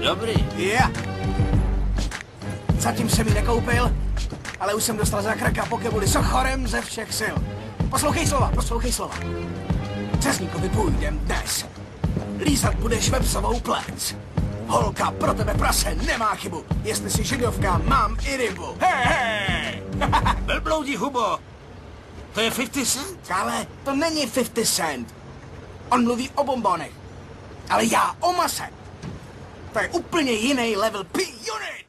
Dobrý. Yeah. Zatím jsem ji nekoupil, ale už jsem dostal za krka pokebuli sochorem ze všech sil. Poslouchej slova. Řezníkovi půjdem dnes. Lízat budeš vepsovou plec. Holka pro tebe prase nemá chybu. Jestli si židovka, mám i rybu. Hej! Velbloudí hubo. To je 50 cent? Ale to není 50 cent. On mluví o bombonech. Ale já o mase. To je úplně jiný level P-unit.